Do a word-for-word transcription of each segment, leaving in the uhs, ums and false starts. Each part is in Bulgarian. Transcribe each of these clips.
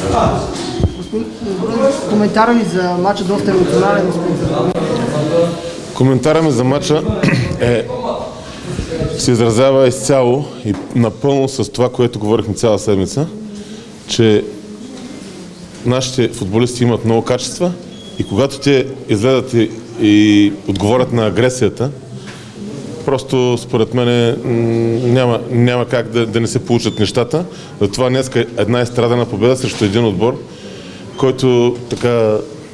Коментара ми за матча доста емоционален. Коментара ми за матча е, се изразява изцяло и напълно с това, което говорихме цяла седмица, че нашите футболисти имат много качества и когато те изгледат и, и отговорят на агресията, просто според мен няма, няма как да, да не се получат нещата. Затова днес е една изстрадана победа срещу един отбор, който така...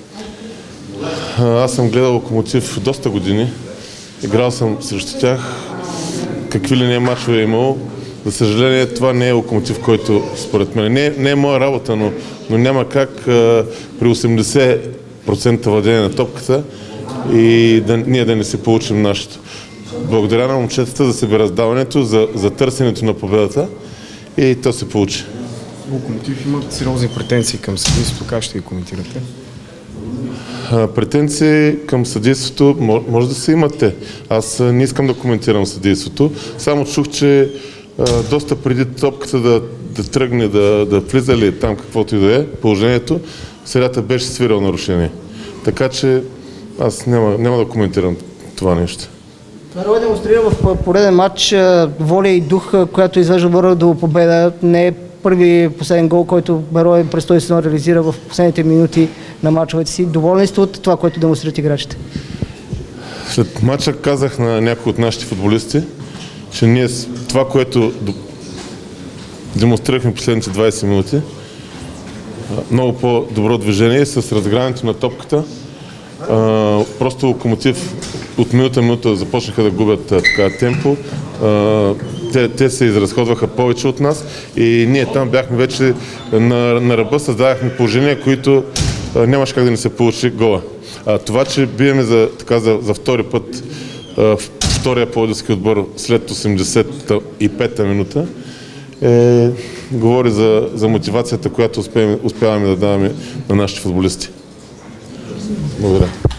Аз съм гледал Локомотив доста години, играл съм срещу тях, какви ли не мачове е имал. За съжаление, това не е Локомотив, който според мен не, не е моя работа, но, но няма как а, при осемдесет процента владение на топката и да, ние да не си получим нашето. Благодаря на момчетата за себераздаването, за, за търсенето на победата и то се получи. Локомотив имат сериозни претенции към съдейството. Как ще ги коментирате? А, претенции към съдейството може да се имате. Аз не искам да коментирам съдейството. Само чух, че а, доста преди топката да, да тръгне, да, да влиза ли там каквото и да е положението, средата беше свирал нарушение. Така че аз няма, няма да коментирам това нещо. Берое демонстрира в пореден матч воля и дух, която извежда отбора до победа. Не е първи последен гол, който Берое през този сезон реализира в последните минути на мачовете си. Доволни сте от това, което демонстрират играчите? След матча казах на някои от нашите футболисти, че ние това, което демонстрирахме последните двайсет минути, много по-добро движение с разгряването на топката. Uh, просто Локомотив от минута минута започнаха да губят uh, така темпо. Uh, те, те се изразходваха повече от нас и ние там бяхме вече на, на ръба, създавахме положения, които uh, нямаше как да не се получи гола. Uh, това, че биеме за, така, за, за втори път uh, втория пловдивски отбор след осемдесет и пета минута, е, говори за, за мотивацията, която успяваме, успяваме да даваме на нашите футболисти. Благодаря.